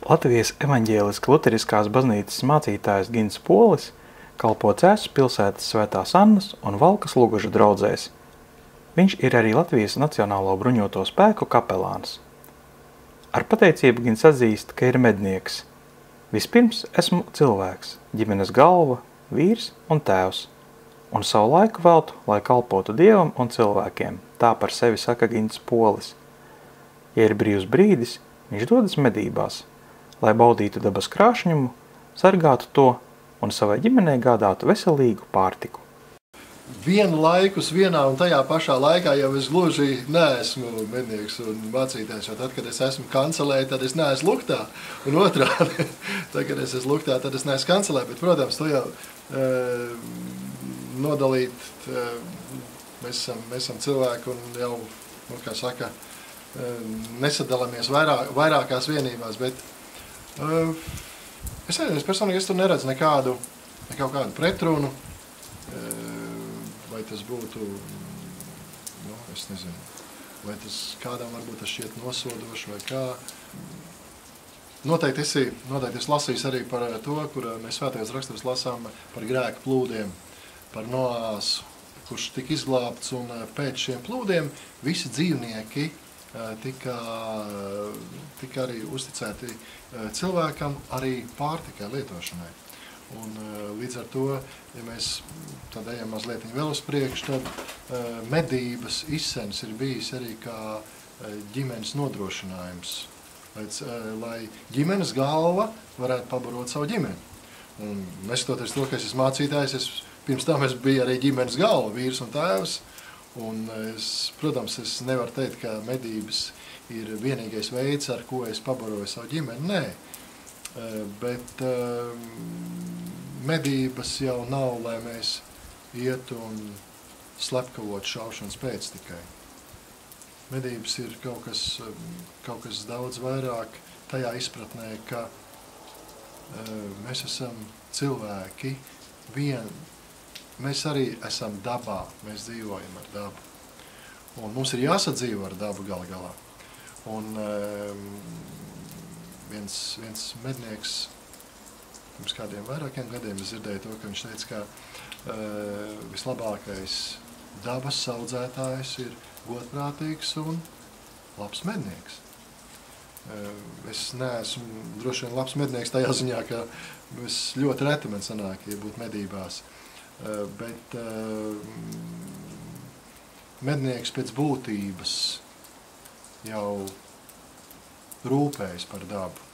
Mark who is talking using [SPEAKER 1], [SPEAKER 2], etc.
[SPEAKER 1] Latvijas evaņģēliskās luteriskās baznīcas mācītājs Gins Polis kalpo Cēsu pilsētas Svētās Annas un Valkas Lugažu draudzēs. Viņš ir arī Latvijas Nacionālo bruņoto spēku kapelāns. Ar pateicību Gins atzīst, ka ir mednieks. Vispirms esmu cilvēks, ģimenes galva, vīrs un tēvs, un savu laiku veltu, lai kalpotu Dievam un cilvēkiem. Tā par sevi saka Gins Polis. Ja ir brīvs brīdis, viņš dodas medībās, lai baudītu dabas krāšņumu, sargātu to un savai ģimenei gādātu veselīgu pārtiku.
[SPEAKER 2] Vienu laikus vienā un tajā pašā laikā jau es gluži neesmu mednieks un mācītājs, jo tad, kad es esmu kancelē, tad es neesmu luktā, un otrādi, tad, kad es esmu luktā, tad es neesmu kancelē, bet, protams, to jau nodalīt, mēs esam cilvēki un jau, kā saka, nesadalāmies vairākās vienībās, bet es personīgi tur neredzu nekādu pretrunu, vai tas būtu, es nezinu, vai tas kādam varbūt tas šķiet nosodoši vai kā. Noteikti es lasījis arī par to, kur mēs svētajos rakstos lasām par grēku plūdiem, par Noāsu, kurš tika izglābts, un pēc šiem plūdiem visi dzīvnieki tika arī uzticēti cilvēkam arī pārtikai lietošanai. Un līdz ar to, ja mēs tad ejam mazliet vēl uz priekšu, tad medības izsens ir bijis arī kā ģimenes nodrošinājums, lai ģimenes galva varētu pabarot savu ģimeni. Un neskatoties to, ka es esmu mācītājs, pirms tam es biju arī ģimenes galva, vīrs un tēvs. Un protams, es nevaru teikt, ka medības ir vienīgais veids, ar ko es pabaroju savu ģimeni. Nē, bet medības jau nav, lai mēs ietu un slepkavotu šaušanas pēc tikai. Medības ir kaut kas daudz vairāk tajā izpratnē, ka mēs esam cilvēki Mēs arī esam dabā, mēs dzīvojam ar dabu. Un mums ir jāsadzīvo ar dabu galā. Un viens mednieks, pirms kādiem vairākiem gadiem es dzirdēju to, ka viņš teica, ka vislabākais dabas audzētājs ir godprātīgs un labs mednieks. Es neesmu droši vien labs mednieks tajā ziņā, ka es ļoti reti man sanāk, ja būt medībās. Bet mednieks pēc būtības jau rūpējas par dabu.